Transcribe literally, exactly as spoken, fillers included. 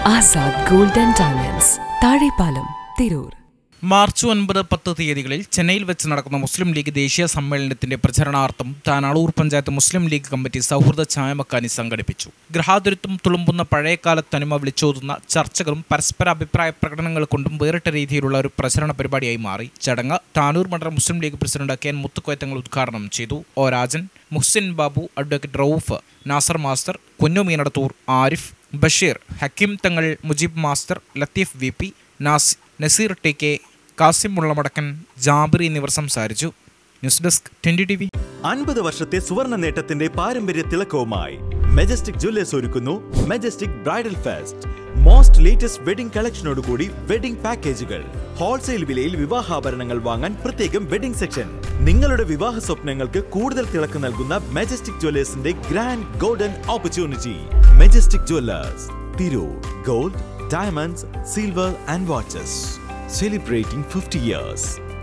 Azad gold and diamonds, Thazhepalam, Tirur. March ഒൻപത് പത്ത് തീയതികളിൽ ചെന്നൈയിൽ വെച്ച് നടക്കുന്ന മുസ്ലിം ലീഗ് ദേശീയ സമ്മേളനത്തിന്റെ പ്രചരണാർത്ഥം താനാളൂർ പഞ്ചായത്ത് മുസ്ലിം ലീഗ് കമ്മിറ്റി സൗഹൃദ ചായമക്കാനി സംഘടിപ്പിച്ചു. ഗൃഹാതുരത്വം തുളുമ്പുന്ന പഴയകാല തനിമ വിളിച്ചോതുന്ന ചർച്ചകളും പരസ്പര അഭിപ്രായ പ്രകടനങ്ങൾ കൊണ്ടും വേറിട്ട രീതിയിലുള്ള ഒരു പ്രചരണ പരിപാടിയായി മാറി. ചടങ്ങ് താനൂർ മണ്ഡലം Muslim League president K N Muthukoyathangal ഉദ്ഘാടനം ചെയ്തു. O Rajan, Muhsin Babu, advocate Rauf, Nasar master, Kunju Meenadathur, Arif, Basheer, Hakeem Thangal, Mujeeb master, Latheef V P, Nas Naseer T K, Kasim Mullamadakkan, Jabir എന്നിവർ സംസാരിച്ചു. News desk twenty T V. അൻപത് വർഷത്തെ സുവർണ നേട്ടത്തിന്റെ പാരമ്പര്യ തിളക്കവുമായി മെജസ്റ്റിക് ജ്വല്ലേഴ്സ് ഒരുക്കുന്നു Majestic bridal fest. Most latest wedding കളക്ഷനോടുകൂടി വെഡിംഗ് പാക്കേജുകൾ. ഹോൾസെയിൽ വിലയിൽ വിവാഹാഭരണങ്ങൾ വാങ്ങാൻ പ്രത്യേകം വെഡിംഗ് സെക്ഷൻ. നിങ്ങളുടെ വിവാഹ സ്വപ്നങ്ങൾക്ക് കൂടുതൽ തിളക്കം നൽകുന്ന മെജസ്റ്റിക് ജ്വല്ലേഴ്സിന്റെ grand golden opportunity. Majestic Jewellers, Tirur. Gold, diamonds, silver and watches. Celebrating fifty years.